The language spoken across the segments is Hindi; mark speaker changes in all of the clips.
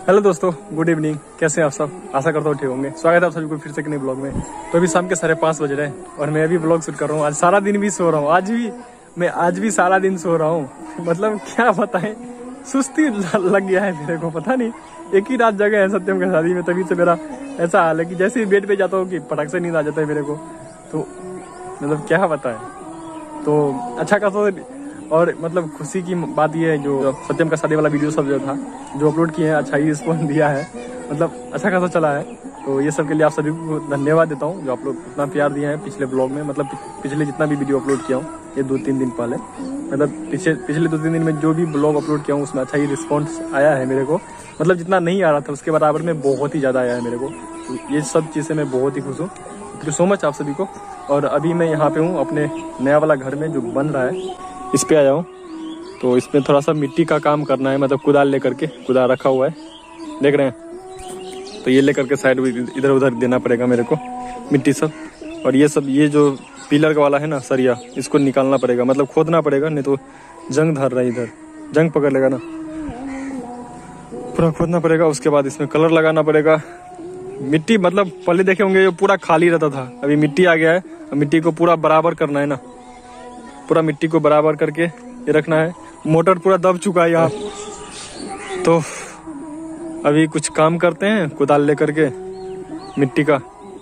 Speaker 1: हेलो दोस्तों, गुड इवनिंग। कैसे हैं आप सब? आशा करता हूँ ठीक होंगे। स्वागत है आप सभी को फिर से एक नए ब्लॉग में। तो अभी शाम के 5:30 बज रहे हैं और मैं अभी ब्लॉग शूट कर रहा हूँ। आज सारा दिन भी सो रहा हूँ। आज भी सारा दिन सो रहा हूँ। मतलब क्या बताएं, सुस्ती लग गया है मेरे को। पता नहीं, एक ही रात जगह है सत्यम की शादी में, तभी से मेरा ऐसा हाल है कि जैसे ही बेड पे जाता हूँ कि फटक से नींद आ जाता है मेरे को। तो मतलब क्या बताएं, तो अच्छा खासा। और मतलब खुशी की बात यह है, जो सत्यम का शादी वाला वीडियो सब जो था, जो अपलोड किए हैं, अच्छा ही रिस्पॉन्स दिया है। मतलब अच्छा खासा चला है। तो ये सब के लिए आप सभी को धन्यवाद देता हूँ, जो आप लोग इतना प्यार दिया है पिछले ब्लॉग में। मतलब पिछले जितना भी वीडियो अपलोड किया हूँ, ये 2-3 दिन पहले, मतलब पिछले 2-3 दिन में जो भी ब्लॉग अपलोड किया हूँ, उसमें अच्छा ही रिस्पॉन्स आया है मेरे को। मतलब जितना नहीं आ रहा था उसके बराबर में बहुत ही ज़्यादा आया है मेरे को। तो ये सब चीज़ से मैं बहुत ही खुश हूँ। थैंक यू सो मच आप सभी को। और अभी मैं यहाँ पे हूँ अपने नया वाला घर में जो बन रहा है, इस पे आया हूँ। तो इसमें थोड़ा सा मिट्टी का काम करना है, मतलब कुदाल लेकर के, कुदाल रखा हुआ है, देख रहे हैं। तो ये लेकर के साइड इधर उधर देना पड़ेगा मेरे को मिट्टी सब। और ये जो पिलर वाला है ना सरिया, इसको निकालना पड़ेगा, मतलब खोदना पड़ेगा, नहीं तो जंग धर रहा है, इधर जंग पकड़ लेगा ना। पूरा खोदना पड़ेगा। उसके बाद इसमें कलर लगाना पड़ेगा। मिट्टी मतलब पहले देखे होंगे ये पूरा खाली रहता था, अभी मिट्टी आ गया है। मिट्टी को पूरा बराबर करना है ना, पूरा मिट्टी को बराबर करके ये रखना है। मोटर पूरा दब चुका है यहाँ। तो अभी कुछ काम करते हैं कुदाल लेकर के मिट्टी का,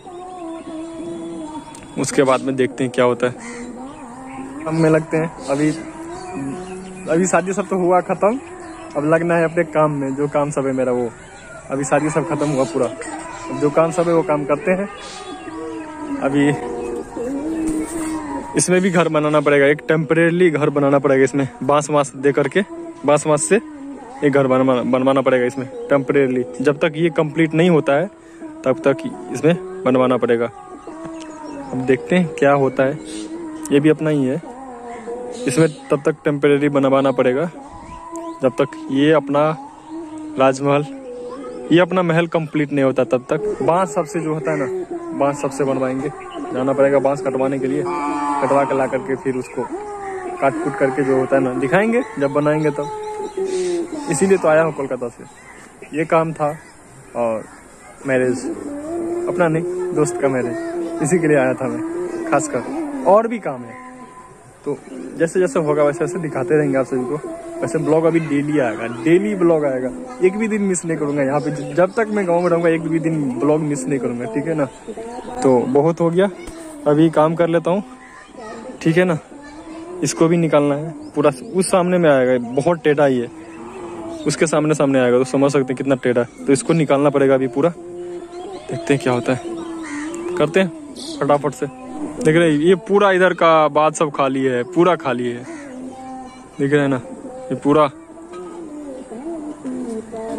Speaker 1: उसके बाद में देखते हैं क्या होता है। हम में लगते हैं। अभी शादी सब तो हुआ खत्म, अब लगना है अपने काम में। जो काम सब है मेरा, वो अभी शादी सब खत्म हुआ पूरा। अब जो काम सब है वो काम करते हैं। अभी इसमें भी घर बनाना पड़ेगा, एक टेम्परेरी घर बनाना पड़ेगा इसमें, बांस दे करके, बांस से एक घर बनवाना पड़ेगा इसमें टेम्परेरी। जब तक ये कंप्लीट नहीं होता है तब तक इसमें बनवाना पड़ेगा। अब देखते हैं क्या होता है। ये भी अपना ही है, इसमें तब तक टेम्परेरी बनवाना पड़ेगा जब तक ये अपना राजमहल, ये अपना महल कंप्लीट नहीं होता तब तक। बांस सबसे जो होता है ना, बांस सबसे बनवाएंगे, जाना पड़ेगा बांस कटवाने के लिए। कटवा के ला करके फिर उसको काट कूट करके जो होता है ना, दिखाएंगे जब बनाएंगे तब। इसीलिए तो आया हूँ कोलकाता से। ये काम था और मैरिज, अपना नहीं दोस्त का मैरिज, इसी के लिए आया था मैं खासकर। और भी काम है, तो जैसे जैसे होगा वैसे वैसे दिखाते रहेंगे आप सभी को। वैसे ब्लॉग अभी डेली आएगा, डेली ब्लॉग आएगा। एक भी दिन मिस नहीं करूंगा यहाँ पे। जब तक मैं गाँव में रहूँगा एक भी दिन ब्लॉग मिस नहीं करूंगा, ठीक है ना। तो बहुत हो गया, अभी काम कर लेता हूँ, ठीक है ना। इसको भी निकालना है पूरा। उस सामने में आएगा, बहुत टेढ़ा ही है, उसके सामने आएगा, तो समझ सकते हैं कितना टेढ़ा है। तो इसको निकालना पड़ेगा अभी पूरा। देखते हैं क्या होता है, करते हैं फटाफट से। देख रहे हैं ये पूरा इधर का बात सब खाली है, पूरा खाली है, देख रहे हैं ना, ये पूरा